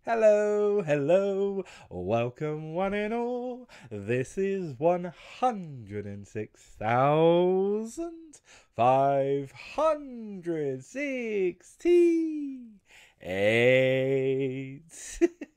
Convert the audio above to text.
Hello, hello, welcome one and all. This is 106,568.